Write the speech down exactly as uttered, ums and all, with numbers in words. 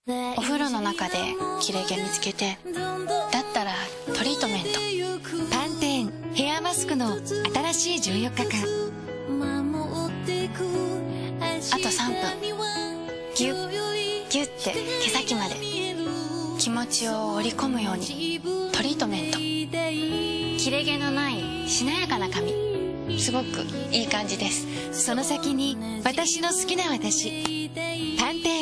お風呂の中で切れ毛見つけて、だったらトリートメント。 パンテーンヘアマスクの新しいじゅうよっかかん。 あとさんぷん。ギュッギュッて毛先まで気持ちを織り込むようにトリートメント。切れ毛のないしなやかな髪、すごくいい感じです。 その先に私の好きな私、パンテーン